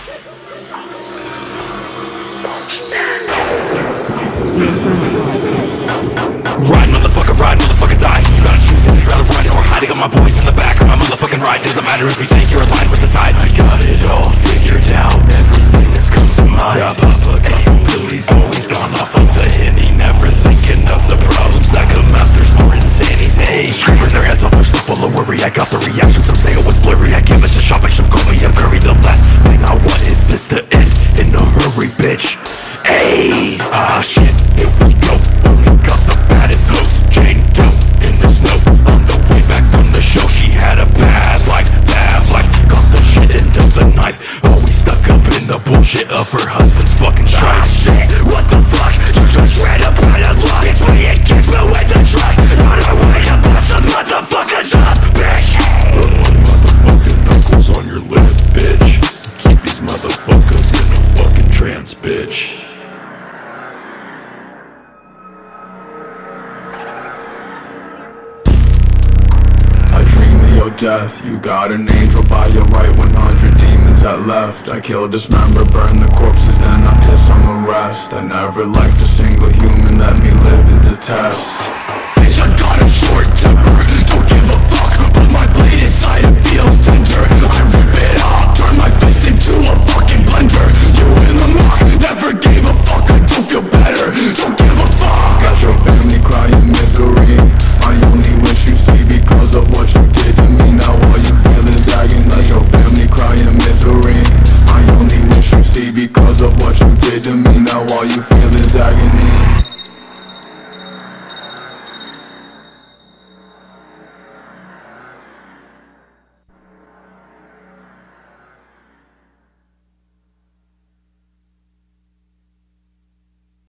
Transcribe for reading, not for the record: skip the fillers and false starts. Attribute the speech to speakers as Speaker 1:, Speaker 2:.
Speaker 1: Ride, motherfucker, die. You gotta choose if you'd rather run or hide. I got my boys in the back of my motherfucking ride. Doesn't matter if you think you're aligned with the tides. I got it all figured out, everything that's come to mind. I pop a couple pillies, always gone off of the Henney. Never thinking of the problems that come after snorting xannies. Hey, screaming their heads off, they're still full of worry. I got the reaction, some say it was blurry. I can't miss a shop, I should call me a curry. The last thing I want is this to end in a hurry, bitch. Hey, shit, here we go. Only got the baddest host, Jane Doe, in the snow. On the way back from the show, she had a bad life. Got the shit into the night. Always stuck up in the bullshit of her husband's fucking strike. Shit, what the fuck? You just read about a lie. It's me and Gizmo with the track. On our way to bust some motherfuckers up, bitch. Put my motherfucking knuckles on your lip, bitch. Keep these motherfuckers in a fucking trance, bitch.
Speaker 2: Death, you got an angel by your right, 100 demons at left. I kill, dismember, burn the corpses, then I piss on the rest. I never liked a single human, let me live and detest.